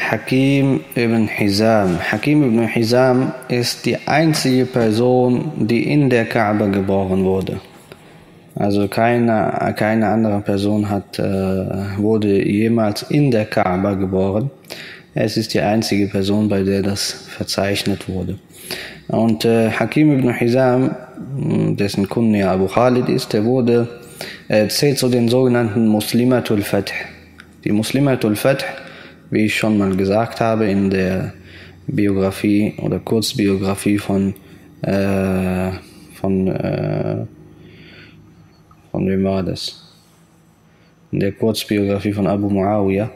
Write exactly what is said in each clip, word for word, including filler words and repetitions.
Hakim ibn Hizam. Hakim ibn Hizam ist die einzige Person, die in der Kaaba geboren wurde. Also keine, keine andere Person hat, äh, wurde jemals in der Kaaba geboren. Es ist die einzige Person, bei der das verzeichnet wurde. Und äh, Hakim ibn Hizam, dessen Kunde Abu Khalid ist, der wurde, er zählt zu den sogenannten Muslimatul Fath. Die Muslimatul Fath, wie ich schon mal gesagt habe in der Biografie oder Kurzbiografie von äh, von äh, von wem war das? In der Kurzbiografie von Abu Muawiyah,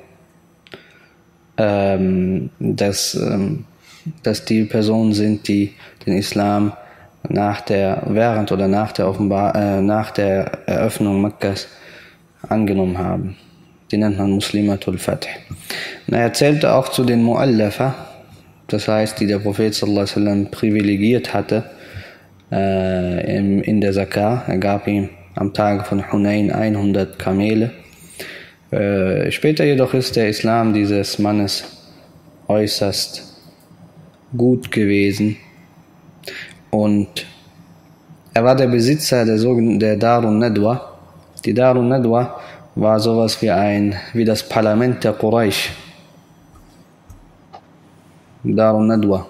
ähm, dass, ähm, dass die Personen sind, die den Islam nach der, während oder nach der, Offenbar, äh, nach der Eröffnung Mekkas angenommen haben. Die nennt man Muslimatul Fath. Und er erzählte auch zu den Mu'allafa, das heißt, die der Prophet sallallahu alaihi wasallam privilegiert hatte äh, in, in der Zakah. Er gab ihm am Tage von Hunayn hundert Kamele. Äh, später jedoch ist der Islam dieses Mannes äußerst gut gewesen und er war der Besitzer der sogenannten der Darun Nadwa. Die Darun Nadwa war sowas wie ein wie das Parlament der Quraysh. Darun Nadwa.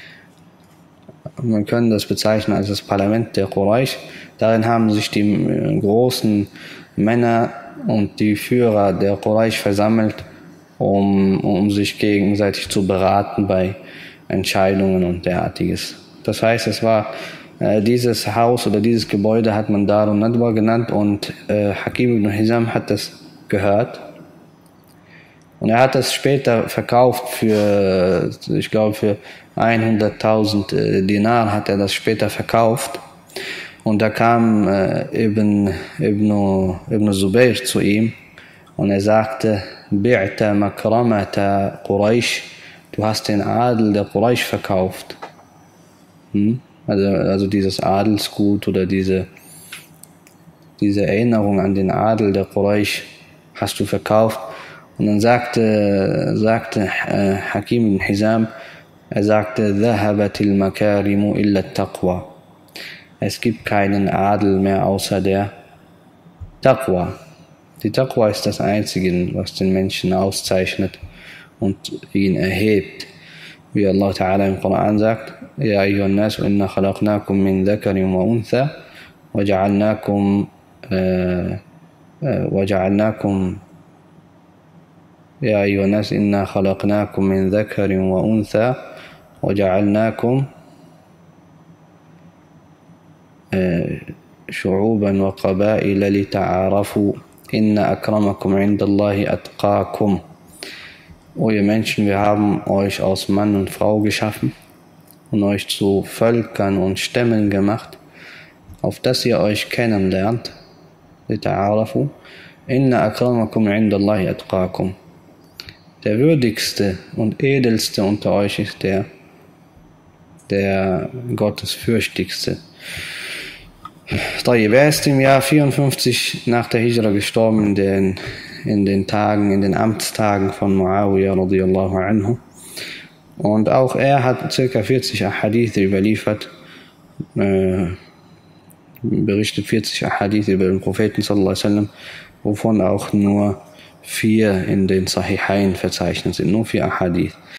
Man kann das bezeichnen als das Parlament der Quraysh. Darin haben sich die großen Männer und die Führer der Quraysh versammelt, um, um sich gegenseitig zu beraten bei Entscheidungen und derartiges. Das heißt, es war äh, dieses Haus oder dieses Gebäude hat man Darun Nadwa genannt und äh, Hakim ibn Hizam hat das gehört. Und er hat das später verkauft für, ich glaube, für hunderttausend äh, Dinar hat er das später verkauft. Und da kam äh, Ibn, Ibn, Ibn Zubayr zu ihm und er sagte, Bi'ta makramata Quraysh, du hast den Adel der Quraysh verkauft. Hm? Also, also dieses Adelsgut oder diese, diese Erinnerung an den Adel der Quraysh hast du verkauft. Und dann sagte, sagte äh, Hakim ibn Hizam, er sagte, Dhahabatil makarimu illa taqwa. Es gibt keinen Adel mehr außer der Taqwa. Die Taqwa ist das Einzige, was den Menschen auszeichnet und ihn erhebt. Wie Allah Ta'ala im Koran sagt, Ja ayyuhan nas, inna khalaqnakum min dhakarin wa untha, waja'alnakum waja'alnakum Ya ayyuhan nas, inna khalaqnakum min dhakarin wa untha, waja'alnakum شعوبا وقبائل لتعارفوا إن أكرمكم عند الله أتقاكم. O ihr Menschen, wir haben euch aus Mann und Frau geschaffen und euch zu Völkern und Stämmen gemacht, auf dass ihr euch kennenlernt. لتعارفوا إن أكرمكم عند الله أتقاكم. Der würdigste und edelste unter euch ist der, der Gottesfürchtigste. Er ist im Jahr vierundfünfzig nach der Hijra gestorben, in den, in den Tagen, in den Amtstagen von Muawiyah radiyallahu anhu. Und auch er hat ca. vierzig Ahadith überliefert, äh, berichtet vierzig Ahadith über den Propheten sallallahu alaihi wasallam, wovon auch nur vier in den Sahihain verzeichnet sind, nur vier Ahadith.